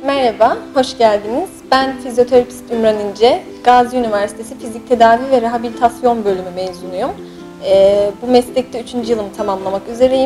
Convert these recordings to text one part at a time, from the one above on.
Merhaba, hoş geldiniz. Ben fizyoterapist Ümran İnce, Gazi Üniversitesi Fizik Tedavi ve Rehabilitasyon Bölümü mezunuyum. Bu meslekte 3. yılımı tamamlamak üzereyim.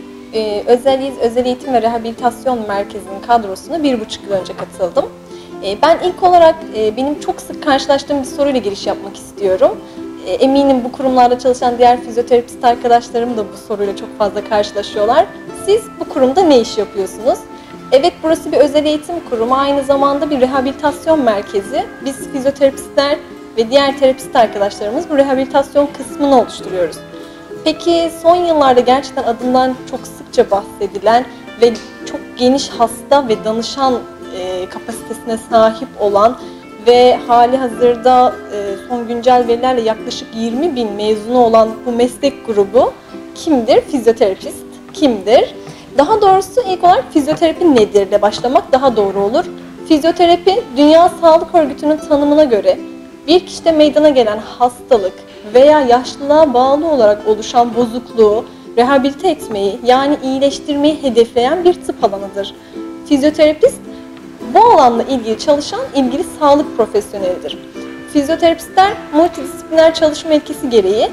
Özel Eğitim ve Rehabilitasyon Merkezi'nin kadrosuna 1,5 yıl önce katıldım. Ben ilk olarak benim çok sık karşılaştığım bir soruyla giriş yapmak istiyorum. Eminim bu kurumlarda çalışan diğer fizyoterapist arkadaşlarım da bu soruyla çok fazla karşılaşıyorlar. Siz bu kurumda ne iş yapıyorsunuz? Evet, burası bir özel eğitim kurumu, aynı zamanda bir rehabilitasyon merkezi. Biz fizyoterapistler ve diğer terapist arkadaşlarımız bu rehabilitasyon kısmını oluşturuyoruz. Peki son yıllarda gerçekten adından çok sıkça bahsedilen ve çok geniş hasta ve danışan kapasitesine sahip olan ve hali hazırda son güncel verilerle yaklaşık 20.000 mezunu olan bu meslek grubu kimdir? Fizyoterapist kimdir? Daha doğrusu ilk olarak fizyoterapi nedir ile başlamak daha doğru olur. Fizyoterapi, Dünya Sağlık Örgütü'nün tanımına göre bir kişide meydana gelen hastalık veya yaşlılığa bağlı olarak oluşan bozukluğu rehabilite etmeyi, yani iyileştirmeyi hedefleyen bir tıp alanıdır. Fizyoterapist, bu alanla ilgili çalışan ilgili sağlık profesyonelidir. Fizyoterapistler multidisipliner çalışma etkisi gereği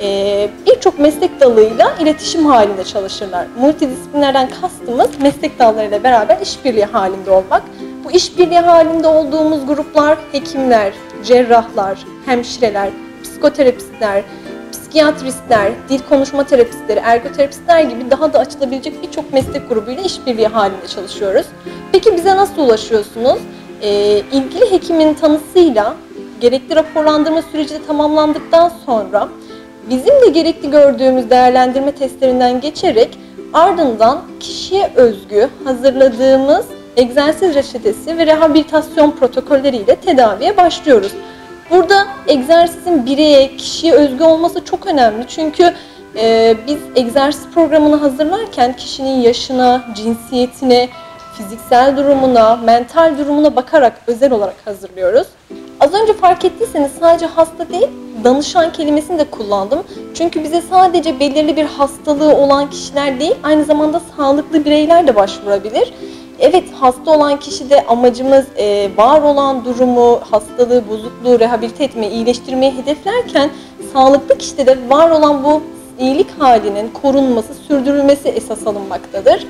birçok meslek dalıyla iletişim halinde çalışırlar. Multidisiplinerden kastımız meslek dallarıyla beraber işbirliği halinde olmak. Bu işbirliği halinde olduğumuz gruplar hekimler, cerrahlar, hemşireler, psikoterapistler, psikiyatristler, dil konuşma terapistleri, ergoterapistler gibi daha da açılabilecek birçok meslek grubuyla işbirliği halinde çalışıyoruz. Peki bize nasıl ulaşıyorsunuz? İlgili hekimin tanısıyla gerekli raporlandırma süreci de tamamlandıktan sonra bizim de gerekli gördüğümüz değerlendirme testlerinden geçerek ardından kişiye özgü hazırladığımız egzersiz reçetesi ve rehabilitasyon protokolleriyle tedaviye başlıyoruz. Burada egzersizin bireye, kişiye özgü olması çok önemli. Çünkü biz egzersiz programını hazırlarken kişinin yaşına, cinsiyetine, fiziksel durumuna, mental durumuna bakarak özel olarak hazırlıyoruz. Az önce fark ettiyseniz sadece hasta değil, danışan kelimesini de kullandım. Çünkü bize sadece belirli bir hastalığı olan kişiler değil, aynı zamanda sağlıklı bireyler de başvurabilir. Evet, hasta olan kişide amacımız var olan durumu, hastalığı, bozukluğu rehabilite etmeyi, iyileştirmeyi hedeflerken sağlıklı kişide de var olan bu iyilik halinin korunması, sürdürülmesi esas alınmaktadır.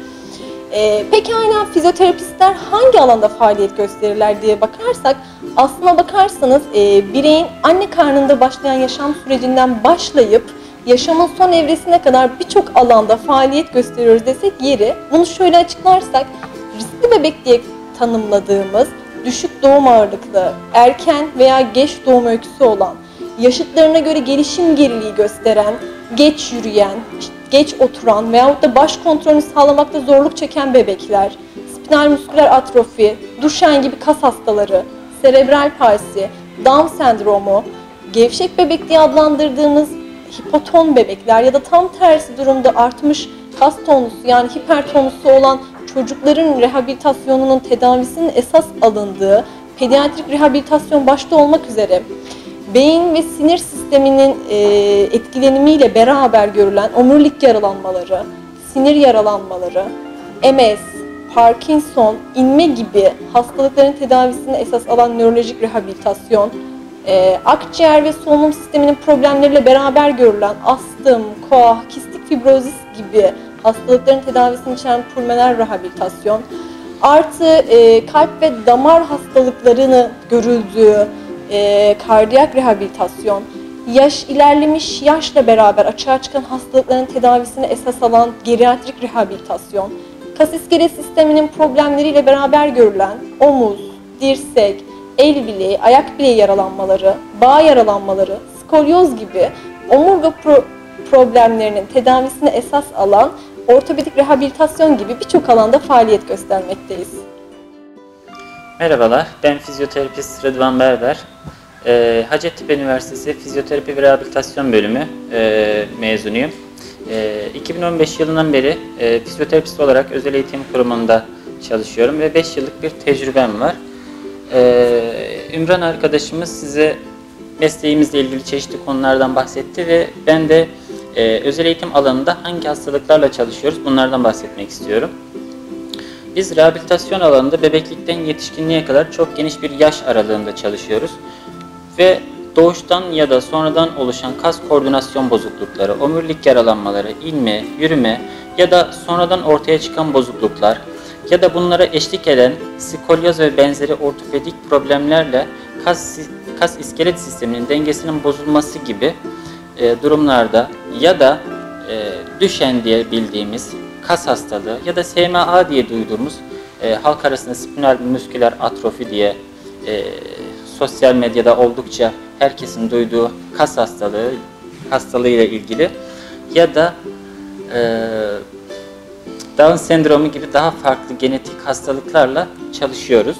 Pekala fizyoterapistler hangi alanda faaliyet gösterirler diye bakarsak, aslına bakarsanız bireyin anne karnında başlayan yaşam sürecinden başlayıp yaşamın son evresine kadar birçok alanda faaliyet gösteriyoruz desek yeri. Bunu şöyle açıklarsak, riskli bebek diye tanımladığımız düşük doğum ağırlıklı, erken veya geç doğum öyküsü olan, yaşıtlarına göre gelişim geriliği gösteren, geç yürüyen, geç oturan veyahut da baş kontrolünü sağlamakta zorluk çeken bebekler, spinal musküler atrofi, Duchenne gibi kas hastaları, serebral palsi, Down sendromu, gevşek bebek diye adlandırdığımız hipoton bebekler ya da tam tersi durumda artmış kas tonusu yani hipertonusu olan çocukların rehabilitasyonunun tedavisinin esas alındığı pediatrik rehabilitasyon başta olmak üzere beyin ve sinir sisteminin etkilenimiyle beraber görülen omurilik yaralanmaları, sinir yaralanmaları, MS, Parkinson, inme gibi hastalıkların tedavisini esas alan nörolojik rehabilitasyon, akciğer ve solunum sisteminin problemleriyle beraber görülen astım, koah, kistik fibrozis gibi hastalıkların tedavisini içeren pulmoner rehabilitasyon, artı kalp ve damar hastalıklarını görüldüğü kardiyak rehabilitasyon, ilerlemiş yaşla beraber açığa çıkan hastalıkların tedavisini esas alan geriatrik rehabilitasyon, kas iskelet sisteminin problemleriyle beraber görülen omuz, dirsek, el bileği, ayak bileği yaralanmaları, bağ yaralanmaları, skolyoz gibi omurga problemlerinin tedavisini esas alan ortopedik rehabilitasyon gibi birçok alanda faaliyet göstermekteyiz. Merhabalar, ben fizyoterapist Rıdvan Berber. Hacettepe Üniversitesi Fizyoterapi ve Rehabilitasyon Bölümü mezunuyum. 2015 yılından beri fizyoterapist olarak özel eğitim kurumunda çalışıyorum ve 5 yıllık bir tecrübem var. Ümran arkadaşımız size mesleğimizle ilgili çeşitli konulardan bahsetti ve ben de özel eğitim alanında hangi hastalıklarla çalışıyoruz bunlardan bahsetmek istiyorum. Biz rehabilitasyon alanında bebeklikten yetişkinliğe kadar çok geniş bir yaş aralığında çalışıyoruz. Ve doğuştan ya da sonradan oluşan kas koordinasyon bozuklukları, omurilik yaralanmaları, inme, yürüme ya da sonradan ortaya çıkan bozukluklar ya da bunlara eşlik eden skolyoz ve benzeri ortopedik problemlerle kas iskelet sisteminin dengesinin bozulması gibi durumlarda ya da düşen diye bildiğimiz kas hastalığı ya da SMA diye duyduğumuz halk arasında spinal musküler atrofi diye sosyal medyada oldukça herkesin duyduğu kas hastalığı ile ilgili ya da Down sendromu gibi daha farklı genetik hastalıklarla çalışıyoruz.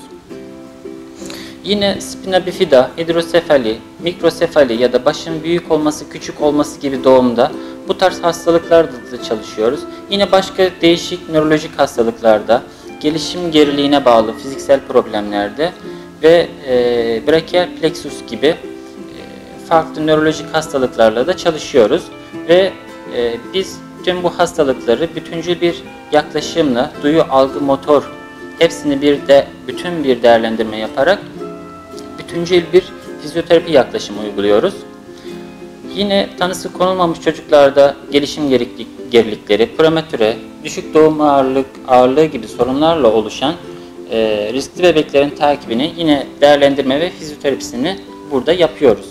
Yine spina bifida, hidrosefali, mikrosefali ya da başın büyük olması, küçük olması gibi doğumda bu tarz hastalıklarda da çalışıyoruz. Yine başka değişik nörolojik hastalıklarda, gelişim geriliğine bağlı fiziksel problemlerde ve brachial plexus gibi farklı nörolojik hastalıklarla da çalışıyoruz. Ve biz tüm bu hastalıkları bütüncül bir yaklaşımla duyu, algı, motor hepsini bütün bir değerlendirme yaparak bütüncül bir fizyoterapi yaklaşımı uyguluyoruz. Yine tanısı konulmamış çocuklarda gelişim gerilikleri, prematüre, düşük doğum ağırlığı gibi sorunlarla oluşan riskli bebeklerin takibini yine değerlendirme ve fizyoterapisini burada yapıyoruz.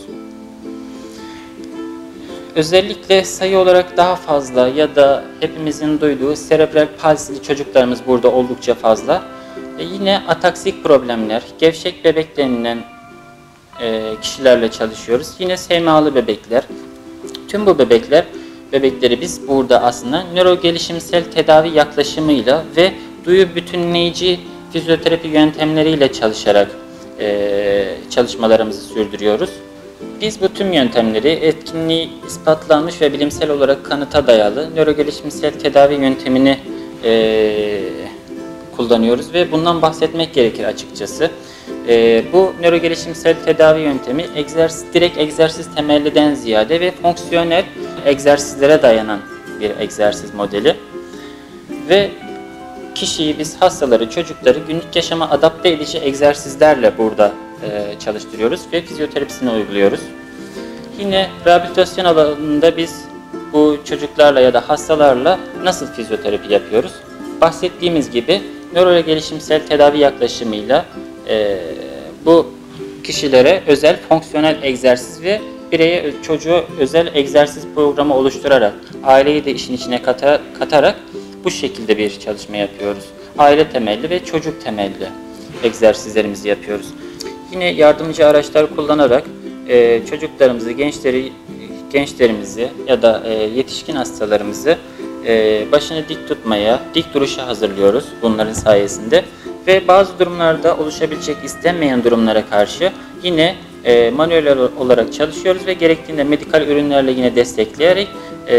Özellikle sayı olarak daha fazla ya da hepimizin duyduğu serebral palsili çocuklarımız burada oldukça fazla. Yine ataksik problemler, gevşek bebek denilen kişilerle çalışıyoruz. Yine SMA'lı bebekler. Tüm bu bebekleri biz burada aslında nöro gelişimsel tedavi yaklaşımıyla ve duyu bütünleyici fizyoterapi yöntemleriyle çalışarak çalışmalarımızı sürdürüyoruz. Biz bu tüm yöntemleri etkinliği ispatlanmış ve bilimsel olarak kanıta dayalı nörogelişimsel tedavi yöntemini kullanıyoruz ve bundan bahsetmek gerekir açıkçası. Bu nörogelişimsel tedavi yöntemi direkt egzersiz temelliden ziyade ve fonksiyonel egzersizlere dayanan bir egzersiz modeli. Ve biz hastaları, çocukları günlük yaşama adapte edici egzersizlerle burada çalıştırıyoruz ve fizyoterapisini uyguluyoruz. Yine rehabilitasyon alanında biz bu çocuklarla ya da hastalarla nasıl fizyoterapi yapıyoruz? Bahsettiğimiz gibi nörogelişimsel tedavi yaklaşımıyla bu kişilere özel fonksiyonel egzersiz ve çocuğa özel egzersiz programı oluşturarak, aileyi de işin içine katarak bu şekilde bir çalışma yapıyoruz. Aile temelli ve çocuk temelli egzersizlerimizi yapıyoruz. Yine yardımcı araçlar kullanarak çocuklarımızı, gençlerimizi ya da yetişkin hastalarımızı başını dik tutmaya, dik duruşa hazırlıyoruz bunların sayesinde. Ve bazı durumlarda oluşabilecek istenmeyen durumlara karşı yine manuel olarak çalışıyoruz ve gerektiğinde medikal ürünlerle yine destekleyerek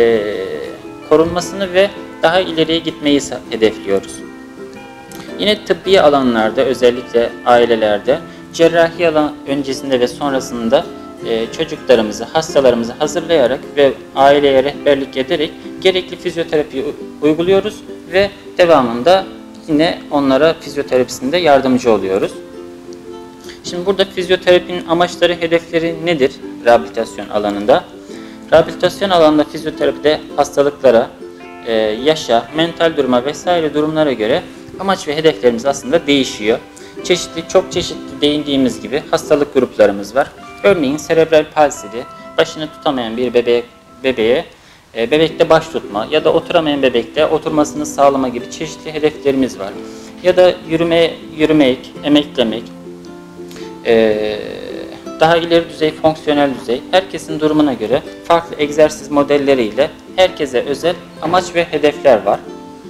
korunmasını ve daha ileriye gitmeyi hedefliyoruz. Yine tıbbi alanlarda, özellikle ailelerde cerrahi alan öncesinde ve sonrasında çocuklarımızı, hastalarımızı hazırlayarak ve aileye rehberlik ederek gerekli fizyoterapi uyguluyoruz ve devamında yine onlara fizyoterapisinde yardımcı oluyoruz. Şimdi burada fizyoterapinin amaçları, hedefleri nedir rehabilitasyon alanında? Rehabilitasyon alanında fizyoterapide hastalıklara, yaşa, mental duruma vesaire durumlara göre amaç ve hedeflerimiz aslında değişiyor. Çok çeşitli değindiğimiz gibi hastalık gruplarımız var. Örneğin serebral palsili, başını tutamayan bir bebeğe bebekte baş tutma ya da oturamayan bebekte oturmasını sağlama gibi çeşitli hedeflerimiz var. Ya da yürümek, emeklemek, daha ileri düzey, fonksiyonel düzey, herkesin durumuna göre farklı egzersiz modelleriyle herkese özel amaç ve hedefler var.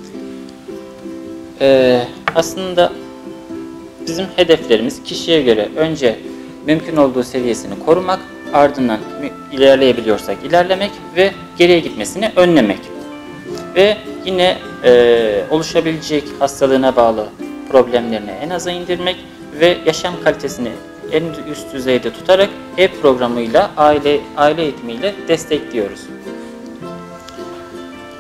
Aslında bizim hedeflerimiz kişiye göre önce mümkün olduğu seviyesini korumak, ardından ilerleyebiliyorsak ilerlemek ve geriye gitmesini önlemek. Ve yine oluşabilecek hastalığına bağlı problemlerini en aza indirmek ve yaşam kalitesini en üst düzeyde tutarak ev programıyla, aile eğitimiyle destekliyoruz.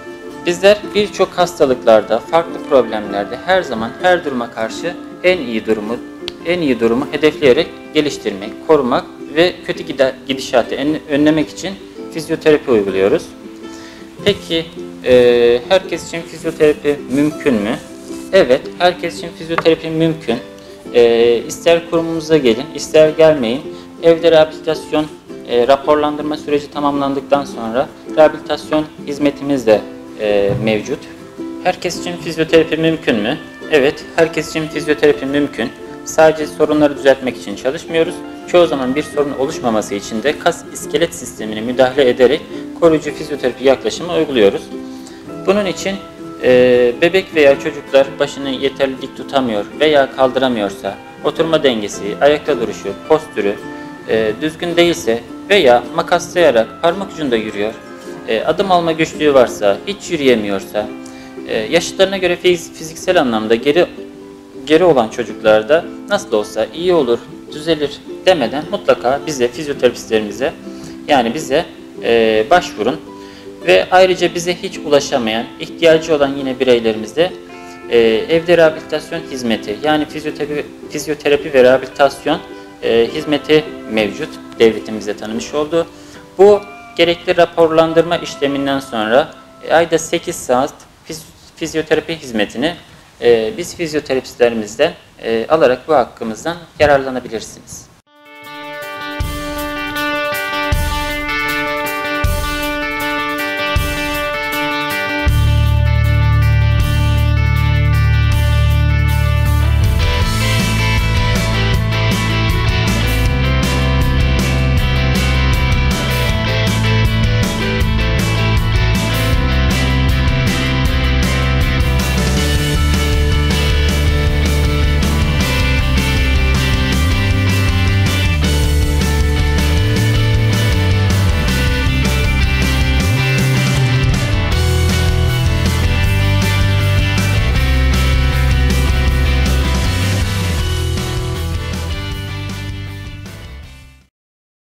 Bizler birçok hastalıklarda, farklı problemlerde her zaman her duruma karşı en iyi durumu hedefleyerek geliştirmek, korumak ve kötü gidişatı önlemek için fizyoterapi uyguluyoruz. Peki herkes için fizyoterapi mümkün mü? Evet, herkes için fizyoterapi mümkün. İster kurumumuza gelin, ister gelmeyin. Evde rehabilitasyon raporlandırma süreci tamamlandıktan sonra rehabilitasyon hizmetimiz de mevcut. Herkes için fizyoterapi mümkün mü? Evet, herkes için fizyoterapi mümkün. Sadece sorunları düzeltmek için çalışmıyoruz. Çoğu zaman bir sorun oluşmaması için de kas iskelet sistemine müdahale ederek koruyucu fizyoterapi yaklaşımı uyguluyoruz. Bunun için bebek veya çocuklar başını yeterli dik tutamıyor veya kaldıramıyorsa, oturma dengesi, ayakta duruşu, postürü düzgün değilse veya makaslayarak parmak ucunda yürüyor, adım alma güçlüğü varsa, hiç yürüyemiyorsa, yaşıtlarına göre fiziksel anlamda geri olan çocuklarda nasıl olsa iyi olur, düzelir demeden mutlaka bize, fizyoterapistlerimize yani bize başvurun. Ve ayrıca bize hiç ulaşamayan, ihtiyacı olan yine bireylerimizde evde rehabilitasyon hizmeti yani fizyoterapi ve rehabilitasyon hizmeti mevcut. Devletimize tanımış oldu. Bu gerekli raporlandırma işleminden sonra ayda 8 saat fizyoterapi hizmetini biz fizyoterapistlerimizden alarak bu hakkımızdan yararlanabilirsiniz.